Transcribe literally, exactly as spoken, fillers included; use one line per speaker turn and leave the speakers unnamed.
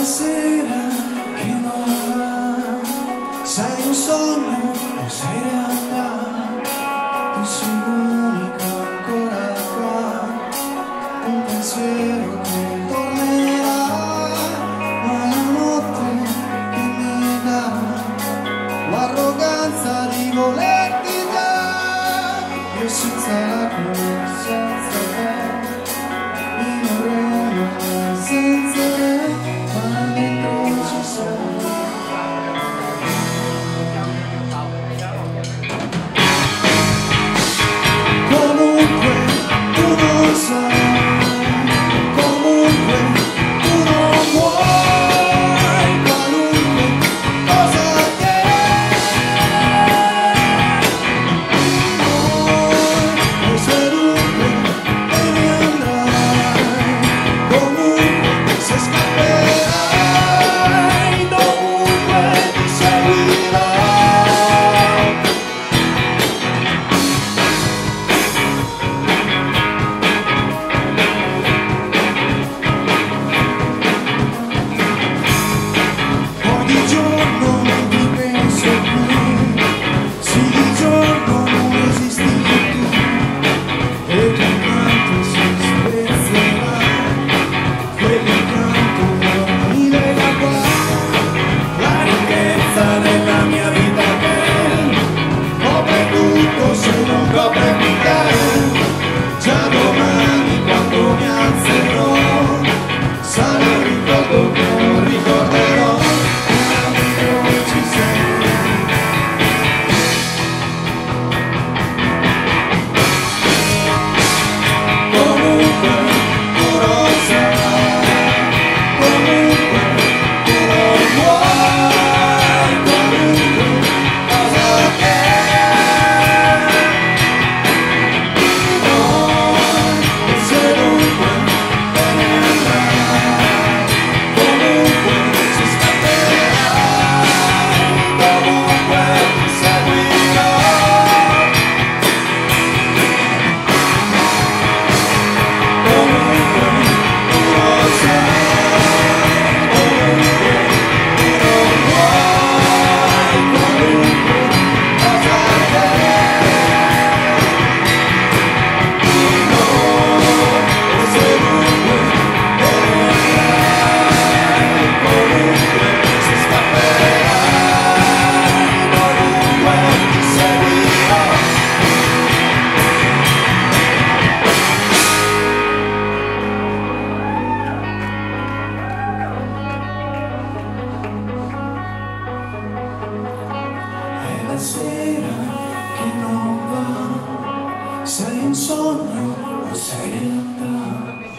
sera che non va, sei un sogno o sei realtà, tu sei l'unico ancora qua, un pensiero che tornerà, ma la notte che mi dà l'arroganza di volerti dare, io senza la conoscenza te, io vorrei senza te, ma dentro ci sei. Comunque tu non sai, comunque tu non vuoi, qualunque cosa che vuoi, se dunque te ne andrai, comunque se scapperai, dovunque ti seguirò. Di giorno non ti penso più, sì di giorno non esisti più, e il tuo canto si spezzerà, quell'incanto non mi lega qua, la ricchezza della mia vita che copre tutto se non copre più te, già domani quando mi alzerò, sarà il ricordo che non ricorderò. La sera che non va, sei un sogno o sei realtà.